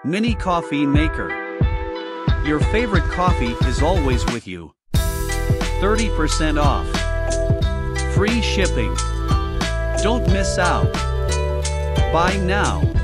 Mini coffee maker. Your favorite coffee is always with you. 30% off. Free shipping. Don't miss out. Buy now.